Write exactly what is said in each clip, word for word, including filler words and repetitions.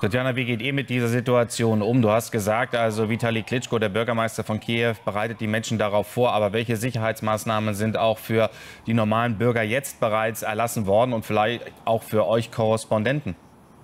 Tatjana, wie geht ihr mit dieser Situation um? Du hast gesagt, also Vitali Klitschko, der Bürgermeister von Kiew, bereitet die Menschen darauf vor. Aber welche Sicherheitsmaßnahmen sind auch für die normalen Bürger jetzt bereits erlassen worden und vielleicht auch für euch Korrespondenten?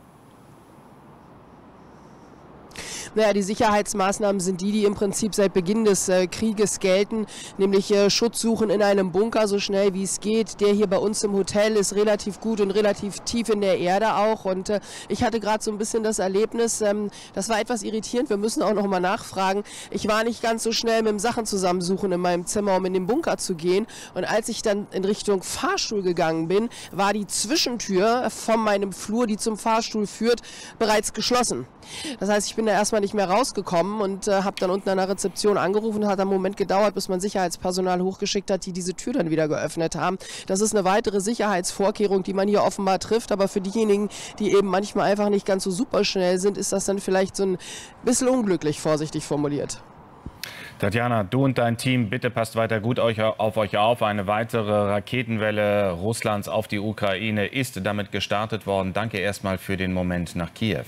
Naja, die Sicherheitsmaßnahmen sind die, die im Prinzip seit Beginn des äh, Krieges gelten, nämlich äh, Schutz suchen in einem Bunker, so schnell wie es geht. Der hier bei uns im Hotel ist relativ gut und relativ tief in der Erde auch. Und äh, ich hatte gerade so ein bisschen das Erlebnis, ähm, das war etwas irritierend, wir müssen auch noch mal nachfragen. Ich war nicht ganz so schnell mit dem Sachen zusammensuchen in meinem Zimmer, um in den Bunker zu gehen. Und als ich dann in Richtung Fahrstuhl gegangen bin, war die Zwischentür von meinem Flur, die zum Fahrstuhl führt, bereits geschlossen. Das heißt, ich bin da erstmal nicht mehr rausgekommen und äh, habe dann unten an der Rezeption angerufen. Hat einen Moment gedauert, bis man Sicherheitspersonal hochgeschickt hat, die diese Tür dann wieder geöffnet haben. Das ist eine weitere Sicherheitsvorkehrung, die man hier offenbar trifft. Aber für diejenigen, die eben manchmal einfach nicht ganz so super schnell sind, ist das dann vielleicht so ein bisschen unglücklich, vorsichtig formuliert. Tatjana, du und dein Team, bitte passt weiter gut auf euch auf. Eine weitere Raketenwelle Russlands auf die Ukraine ist damit gestartet worden. Danke erstmal für den Moment nach Kiew.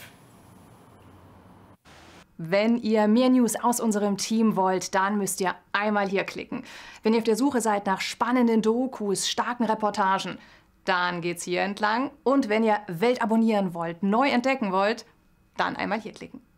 Wenn ihr mehr News aus unserem Team wollt, dann müsst ihr einmal hier klicken. Wenn ihr auf der Suche seid nach spannenden Dokus, starken Reportagen, dann geht's hier entlang. Und wenn ihr Welt abonnieren wollt, neu entdecken wollt, dann einmal hier klicken.